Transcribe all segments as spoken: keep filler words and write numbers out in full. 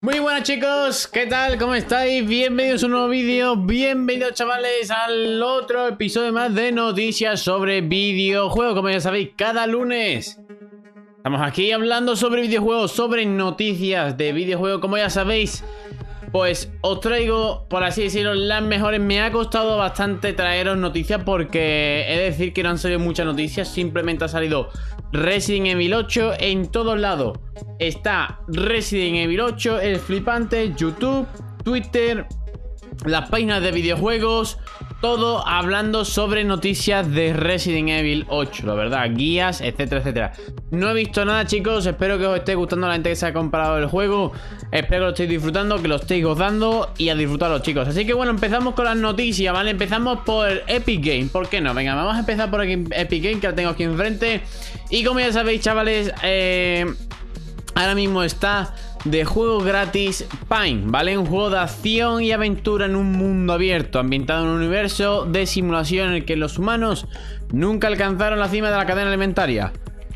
Muy buenas chicos, ¿qué tal? ¿Cómo estáis? Bienvenidos a un nuevo vídeo, bienvenidos chavales al otro episodio más de noticias sobre videojuegos. Como ya sabéis, cada lunes estamos aquí hablando sobre videojuegos, sobre noticias de videojuegos. Como ya sabéis, pues os traigo, por así decirlo, las mejores. Me ha costado bastante traeros noticias porque he de decir que no han salido muchas noticias. Simplemente ha salido Resident Evil ocho en todos lados. Está Resident Evil ocho, el flipante, YouTube, Twitter, las páginas de videojuegos, todo hablando sobre noticias de Resident Evil ocho, la verdad, guías, etcétera, etcétera. No he visto nada, chicos, espero que os esté gustando la gente que se ha comprado el juego. Espero que lo estéis disfrutando, que lo estéis gozando y a disfrutarlo, chicos. Así que bueno, empezamos con las noticias, ¿vale? Empezamos por Epic Games, ¿por qué no? Venga, vamos a empezar por aquí, Epic Games, que la tengo aquí enfrente. Y como ya sabéis, chavales, eh... ahora mismo está de juego gratis Pine, ¿vale? Un juego de acción y aventura en un mundo abierto, ambientado en un universo de simulación en el que los humanos nunca alcanzaron la cima de la cadena alimentaria.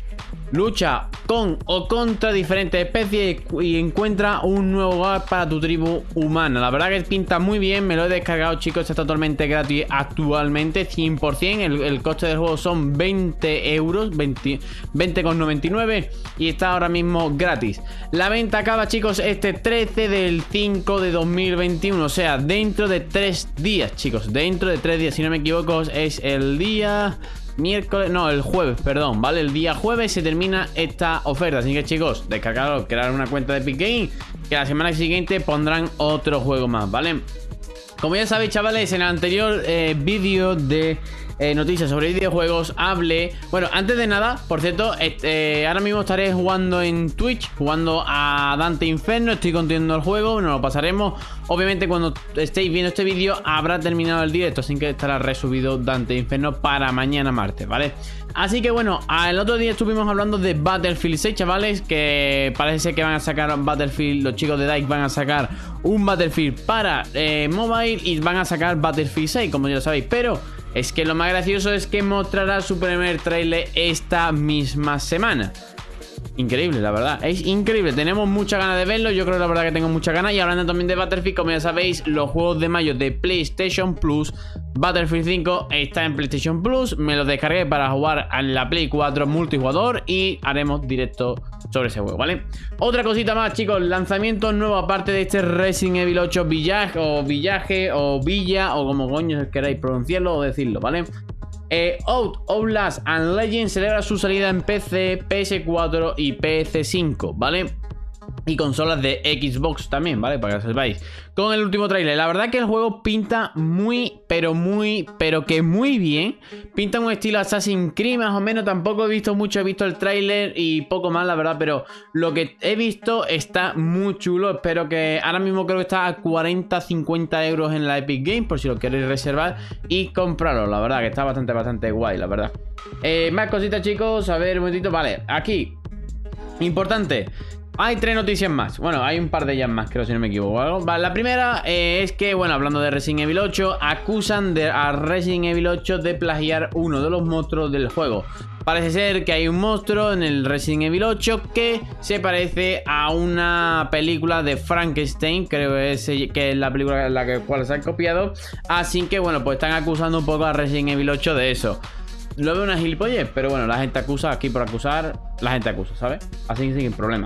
Lucha con o contra diferentes especies y encuentra un nuevo hogar para tu tribu humana. La verdad que pinta muy bien, me lo he descargado, chicos, está totalmente gratis actualmente, cien por cien. El, el coste del juego son veinte euros, veinte con noventa y nueve y está ahora mismo gratis. La venta acaba, chicos, este trece del cinco de dos mil veintiuno, o sea, dentro de tres días, chicos, dentro de tres días, si no me equivoco, es el día... miércoles, no, el jueves, perdón, ¿vale? El día jueves se termina esta oferta. Así que, chicos, descargarlo, crear una cuenta de Epic Games, que la semana siguiente pondrán otro juego más, ¿vale? Como ya sabéis, chavales, en el anterior eh, vídeo de eh, noticias sobre videojuegos hablé... Bueno, antes de nada, por cierto, este, ahora mismo estaré jugando en Twitch, jugando a Dante Inferno, estoy continuando el juego, nos lo pasaremos. Obviamente cuando estéis viendo este vídeo habrá terminado el directo, así que estará resubido Dante Inferno para mañana martes, ¿vale? Así que bueno, el otro día estuvimos hablando de Battlefield seis, chavales, que parece ser que van a sacar Battlefield, los chicos de Dice van a sacar un Battlefield para eh, mobile y van a sacar Battlefield seis, como ya lo sabéis, pero es que lo más gracioso es que mostrará su primer trailer esta misma semana. Increíble, la verdad, es increíble. Tenemos muchas ganas de verlo, yo creo la verdad que tengo muchas ganas. Y hablando también de Battlefield, como ya sabéis, los juegos de mayo de PlayStation Plus, Battlefield cinco está en PlayStation Plus. Me lo descargué para jugar en la Play cuatro multijugador y haremos directo sobre ese juego, ¿vale? Otra cosita más, chicos, lanzamiento nuevo aparte de este Resident Evil ocho Village o Villaje o Villa o como coño queráis pronunciarlo o decirlo, ¿vale? Eh, Out, Outlast and Legends celebra su salida en P C, P S cuatro y P S cinco, ¿vale? Y consolas de Xbox también, ¿vale? Para que lo sepáis. Con el último tráiler, la verdad que el juego pinta muy, pero muy, pero que muy bien. Pinta un estilo Assassin's Creed más o menos. Tampoco he visto mucho, he visto el tráiler y poco más, la verdad. Pero lo que he visto está muy chulo. Espero que... Ahora mismo creo que está a cuarenta, cincuenta euros en la Epic Games, por si lo queréis reservar y comprarlo. La verdad que está bastante, bastante guay, la verdad. Eh, más cositas, chicos. A ver, un momentito. Vale, aquí. Importante. Hay tres noticias más. Bueno, hay un par de ellas más, creo, si no me equivoco. Vale, la primera eh, es que, bueno, hablando de Resident Evil ocho, acusan de, a Resident Evil ocho de plagiar uno de los monstruos del juego. Parece ser que hay un monstruo en el Resident Evil ocho que se parece a una película de Frankenstein. Creo que es, que es la película en la que, cual se han copiado. Así que, bueno, pues están acusando un poco a Resident Evil ocho de eso. Lo veo una gilipollez, pero bueno, la gente acusa, aquí por acusar, la gente acusa, ¿sabes? Así que sin problema.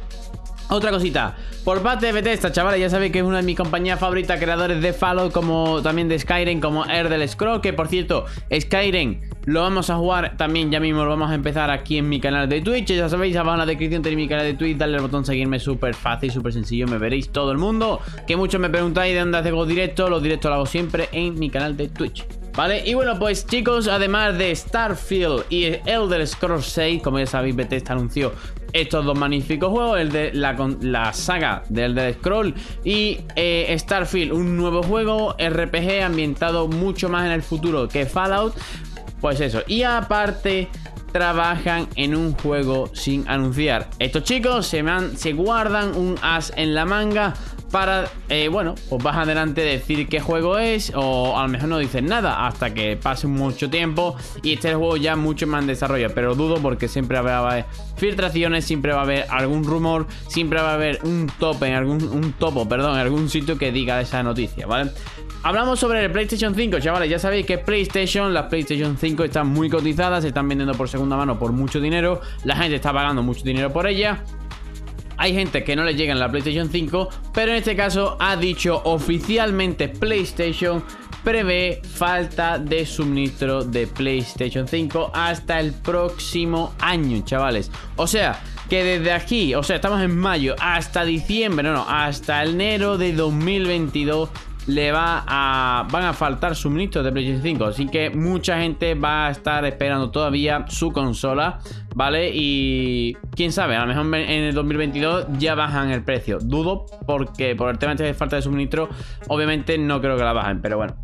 Otra cosita, por parte de Bethesda, chavales, ya sabéis que es una de mis compañías favoritas, creadores de Fallout, como también de Skyrim, como Elder Scrolls, que por cierto, Skyrim lo vamos a jugar también, ya mismo lo vamos a empezar aquí en mi canal de Twitch. Ya sabéis, abajo en la descripción tenéis mi canal de Twitch, dale al botón seguirme, súper fácil, súper sencillo, me veréis todo el mundo. Que muchos me preguntáis de dónde hago directo, los directos los hago siempre en mi canal de Twitch, ¿vale? Y bueno, pues chicos, además de Starfield y Elder Scrolls seis, como ya sabéis, Bethesda anunció estos dos magníficos juegos, el de la, la saga de Elder Scrolls y eh, Starfield, un nuevo juego R P G ambientado mucho más en el futuro que Fallout. Pues eso, y aparte trabajan en un juego sin anunciar. Estos chicos se, man, se guardan un as en la manga para, eh, bueno, pues vas adelante a decir qué juego es, o a lo mejor no dices nada hasta que pase mucho tiempo y esté el juego ya mucho más en desarrollo. Pero dudo, porque siempre va a haber filtraciones, siempre va a haber algún rumor, siempre va a haber un tope en algún, un topo, perdón, en algún sitio que diga esa noticia, ¿vale? Hablamos sobre el PlayStation cinco, chavales. Ya sabéis que PlayStation, las PlayStation cinco están muy cotizadas, se están vendiendo por segunda mano por mucho dinero, la gente está pagando mucho dinero por ella. Hay gente que no le llega en la PlayStation cinco, pero en este caso ha dicho oficialmente PlayStation prevé falta de suministro de PlayStation cinco hasta el próximo año, chavales. O sea, que desde aquí, o sea, estamos en mayo, hasta diciembre, no, no, hasta enero de dos mil veintidós le va a, van a faltar suministros de PlayStation cinco. Así que mucha gente va a estar esperando todavía su consola, ¿vale? Y quién sabe, a lo mejor en el dos mil veintidós ya bajan el precio. Dudo, porque por el tema de falta de suministro, obviamente no creo que la bajen, pero bueno,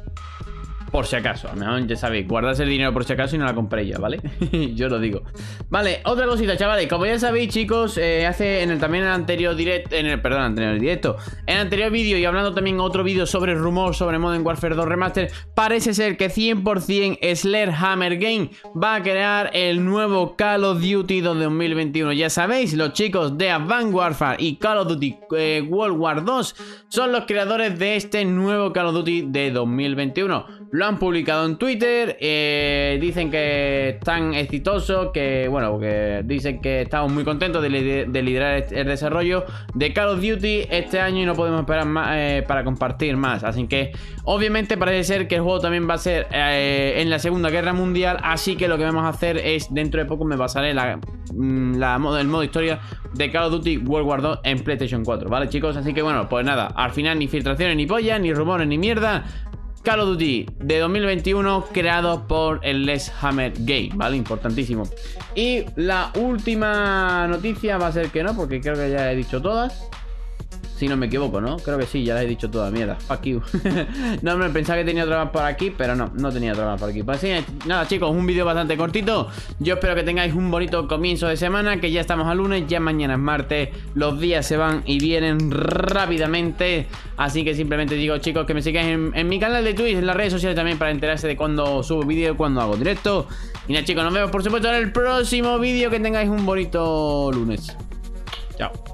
por si acaso, a lo mejor ya sabéis, guardarse el dinero por si acaso y no la compré ya, ¿vale? Yo lo digo. Vale, otra cosita, chavales. Como ya sabéis, chicos, eh, hace en el, también en el anterior directo, en el, perdón, anterior directo, en el anterior vídeo y hablando también otro vídeo sobre rumor sobre Modern Warfare dos Remaster, parece ser que cien por cien Sledgehammer Game va a crear el nuevo Call of Duty dos mil veintiuno. Ya sabéis, los chicos de Advanced Warfare y Call of Duty eh, World War dos son los creadores de este nuevo Call of Duty de dos mil veintiuno. Lo han publicado en Twitter, eh, dicen que están exitosos, que bueno, que dicen que estamos muy contentos de, lider de liderar el desarrollo de Call of Duty este año y no podemos esperar más eh, para compartir más. Así que obviamente parece ser que el juego también va a ser eh, en la Segunda Guerra Mundial, así que lo que vamos a hacer es, dentro de poco me pasaré la, la, el modo historia de Call of Duty World War dos en PlayStation cuatro, ¿vale, chicos? Así que bueno, pues nada, al final ni filtraciones ni pollas, ni rumores ni mierda. Call of Duty de dos mil veintiuno creado por el Sledgehammer Game, ¿vale? Importantísimo. Y la última noticia va a ser que no, porque creo que ya he dicho todas. Si no me equivoco, ¿no? Creo que sí, ya las he dicho todas, mierda, fuck you. No, me pensaba que tenía otra más por aquí, pero no, no tenía otra más por aquí. Pues sí, nada, chicos, un vídeo bastante cortito. Yo espero que tengáis un bonito comienzo de semana, que ya estamos a lunes, ya mañana es martes. Los días se van y vienen rápidamente. Así que simplemente digo, chicos, que me sigáis en, en mi canal de Twitch, en las redes sociales también, para enterarse de cuando subo vídeo, cuando hago directo. Y nada, chicos, nos vemos por supuesto en el próximo vídeo. Que tengáis un bonito lunes. Chao.